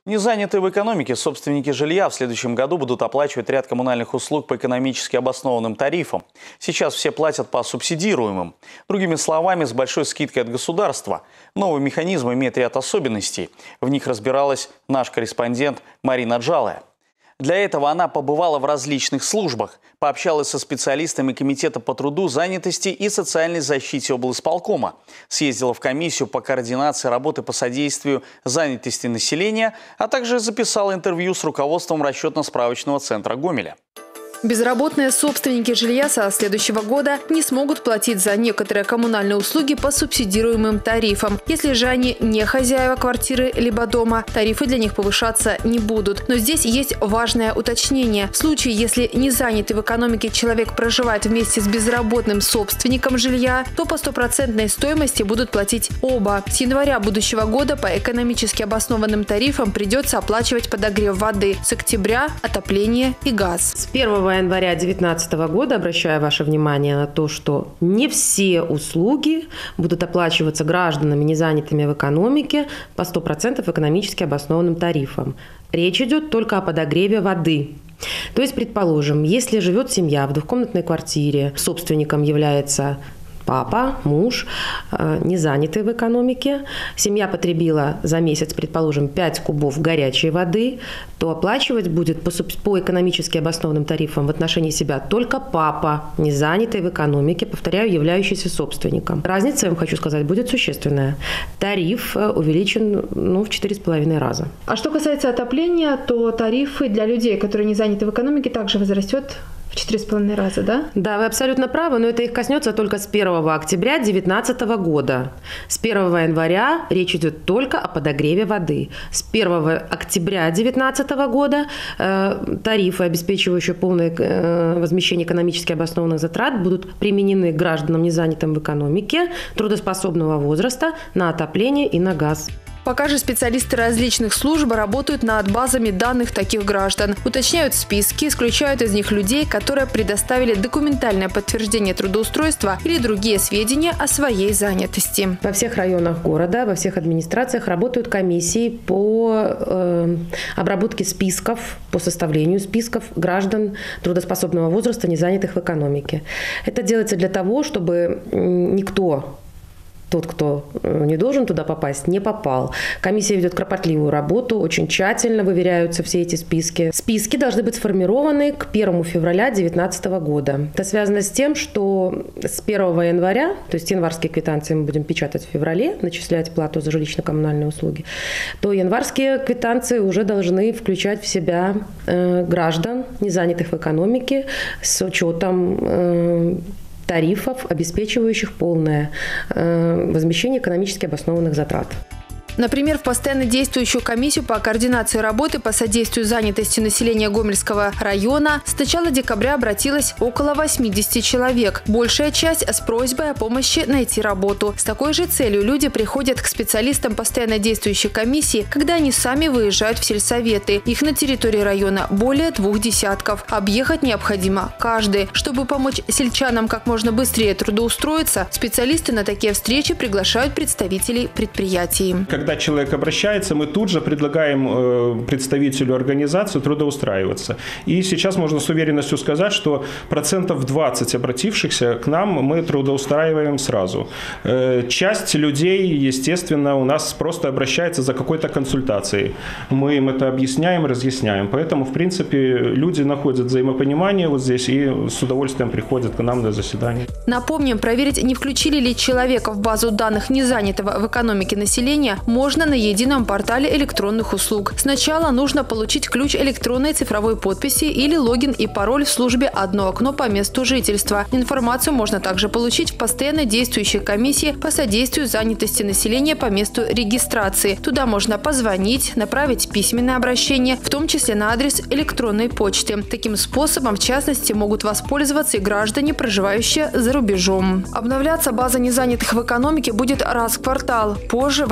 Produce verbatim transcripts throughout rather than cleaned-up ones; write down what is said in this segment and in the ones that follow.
Незанятые в экономике собственники жилья в следующем году будут оплачивать ряд коммунальных услуг по экономически обоснованным тарифам. Сейчас все платят по субсидируемым. Другими словами, с большой скидкой от государства. Новый механизм имеет ряд особенностей. В них разбиралась наш корреспондент Марина Джалая. Для этого она побывала в различных службах, пообщалась со специалистами Комитета по труду, занятости и социальной защите облисполкома, съездила в комиссию по координации работы по содействию занятости населения, а также записала интервью с руководством расчетно-справочного центра Гомеля. Безработные собственники жилья со следующего года не смогут платить за некоторые коммунальные услуги по субсидируемым тарифам. Если же они не хозяева квартиры либо дома, тарифы для них повышаться не будут. Но здесь есть важное уточнение. В случае, если незанятый в экономике человек проживает вместе с безработным собственником жилья, то по стопроцентной стоимости будут платить оба. С января будущего года по экономически обоснованным тарифам придется оплачивать подогрев воды, с октября – отопление и газ. С первого января две тысячи девятнадцатого года обращаю ваше внимание на то, что не все услуги будут оплачиваться гражданами, не занятыми в экономике, по сто процентов экономически обоснованным тарифам. Речь идет только о подогреве воды. То есть, предположим, если живет семья в двухкомнатной квартире, собственником является папа, муж, не занятый в экономике, семья потребила за месяц, предположим, пять кубов горячей воды, то оплачивать будет по, по экономически обоснованным тарифам в отношении себя только папа, не занятый в экономике, повторяю, являющийся собственником. Разница, я вам хочу сказать, будет существенная. Тариф увеличен ну, в четыре с половиной раза. А что касается отопления, то тарифы для людей, которые не заняты в экономике, также возрастет в четыре с половиной раза, да? Да, вы абсолютно правы, но это их коснется только с первого октября две тысячи девятнадцатого года. С первого января речь идет только о подогреве воды. С первого октября две тысячи девятнадцатого года э, тарифы, обеспечивающие полное э, возмещение экономически обоснованных затрат, будут применены к гражданам, не занятым в экономике, трудоспособного возраста, на отопление и на газ. Пока же специалисты различных служб работают над базами данных таких граждан. Уточняют списки, исключают из них людей, которые предоставили документальное подтверждение трудоустройства или другие сведения о своей занятости. Во всех районах города, во всех администрациях работают комиссии по э, обработке списков, по составлению списков граждан трудоспособного возраста, не занятых в экономике. Это делается для того, чтобы никто... Тот, кто не должен туда попасть, не попал. Комиссия ведет кропотливую работу, очень тщательно выверяются все эти списки. Списки должны быть сформированы к первому февраля две тысячи девятнадцатого года. Это связано с тем, что с первого января, то есть январские квитанции мы будем печатать в феврале, начислять плату за жилищно-коммунальные услуги, то январские квитанции уже должны включать в себя э, граждан, не занятых в экономике, с учетом э, тарифов, обеспечивающих полное э, возмещение экономически обоснованных затрат. Например, в постоянно действующую комиссию по координации работы по содействию занятости населения Гомельского района с начала декабря обратилось около восьмидесяти человек. Большая часть с просьбой о помощи найти работу. С такой же целью люди приходят к специалистам постоянно действующей комиссии, когда они сами выезжают в сельсоветы. Их на территории района более двух десятков. Объехать необходимо каждый. Чтобы помочь сельчанам как можно быстрее трудоустроиться, специалисты на такие встречи приглашают представителей предприятий. Когда человек обращается, мы тут же предлагаем представителю организации трудоустраиваться. И сейчас можно с уверенностью сказать, что процентов двадцать обратившихся к нам мы трудоустраиваем сразу. Часть людей, естественно, у нас просто обращается за какой-то консультацией. Мы им это объясняем, разъясняем. Поэтому, в принципе, люди находят взаимопонимание вот здесь и с удовольствием приходят к нам на заседание. Напомним, проверить, не включили ли человека в базу данных незанятого в экономике населения, можно на едином портале электронных услуг. Сначала нужно получить ключ электронной цифровой подписи или логин и пароль в службе «Одно окно» по месту жительства. Информацию можно также получить в постоянно действующей комиссии по содействию занятости населения по месту регистрации. Туда можно позвонить, направить письменное обращение, в том числе на адрес электронной почты. Таким способом, в частности, могут воспользоваться и граждане, проживающие за рубежом. Обновляться база незанятых в экономике будет раз в квартал. Позже, возможно,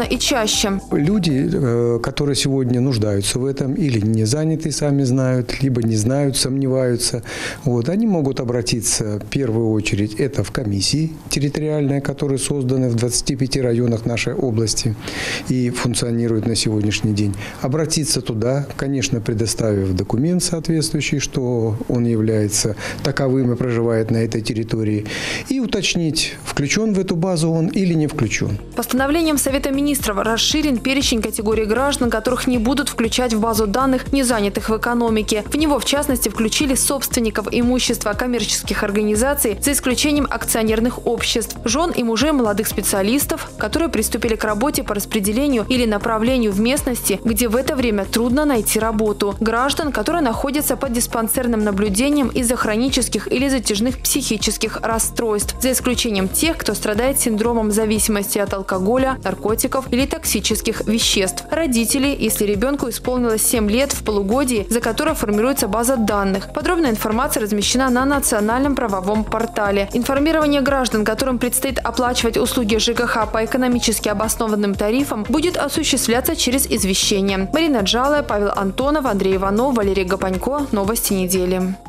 и чаще. Люди, которые сегодня нуждаются в этом или не заняты, сами знают, либо не знают, сомневаются, вот, они могут обратиться в первую очередь это в комиссии территориальные, которые созданы в двадцати пяти районах нашей области и функционируют на сегодняшний день. Обратиться туда, конечно, предоставив документ соответствующий, что он является таковым и проживает на этой территории, и уточнить, включен в эту базу он или не включен. Постановлением Совета министров расширен перечень категорий граждан, которых не будут включать в базу данных, не занятых в экономике. В него, в частности, включили собственников имущества коммерческих организаций, за исключением акционерных обществ, жен и мужей молодых специалистов, которые приступили к работе по распределению или направлению в местности, где в это время трудно найти работу, граждан, которые находятся под диспансерным наблюдением из-за хронических или затяжных психических расстройств, за исключением тех, кто страдает синдромом зависимости от алкоголя, наркотиков или токсических веществ. Родители, если ребенку исполнилось семь лет в полугодии, за которое формируется база данных. Подробная информация размещена на национальном правовом портале. Информирование граждан, которым предстоит оплачивать услуги ЖКХ по экономически обоснованным тарифам, будет осуществляться через извещение. Марина Джалая, Павел Антонов, Андрей Иванов, Валерий Гапанько. Новости недели.